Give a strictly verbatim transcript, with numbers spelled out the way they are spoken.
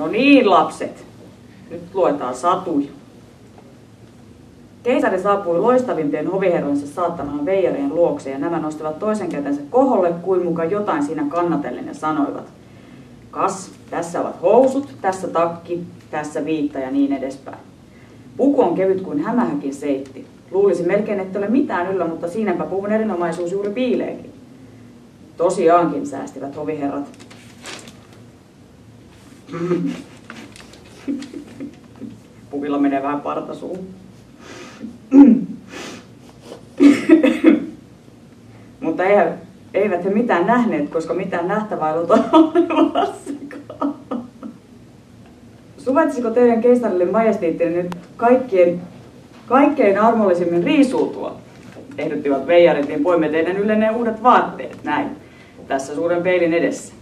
No niin, lapset. Nyt luetaan satuja. Keisari saapui loistavimpien hoviherrojensa saattamaan veijarien luokse ja nämä nostivat toisen kätensä koholle kuin muka jotain siinä kannatellen ja sanoivat: kas, tässä ovat housut, tässä takki, tässä viitta ja niin edespäin. Puku on kevyt kuin hämähäkin seitti. Luulisi melkein, että ole mitään yllä, mutta siinäpä puvun erinomaisuus juuri piileekin. Tosiaankin, säästivät hoviherrat. Puvilla menee vähän partasuun. Mutta eivät, eivät he mitään nähneet, koska mitään nähtävää ei ollut olemassakaan. Suvaitsisiko teidän keisarille majestiittinen nyt kaikkien, kaikkein armollisimmin riisuutua? Ehdottivat veijarit, niin poimme teidän yllenne uudet vaatteet, näin, tässä suuren peilin edessä.